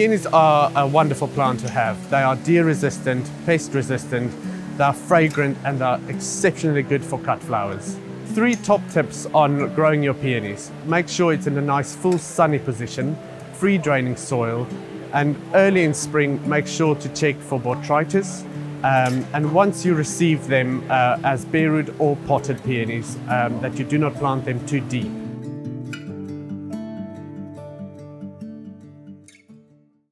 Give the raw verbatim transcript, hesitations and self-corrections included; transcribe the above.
Peonies are a wonderful plant to have. They are deer resistant, pest resistant, they are fragrant and they are exceptionally good for cut flowers. Three top tips on growing your peonies. Make sure it's in a nice full sunny position, free draining soil, and early in spring make sure to check for botrytis. Um, and once you receive them uh, as bare root or potted peonies, um, that you do not plant them too deep.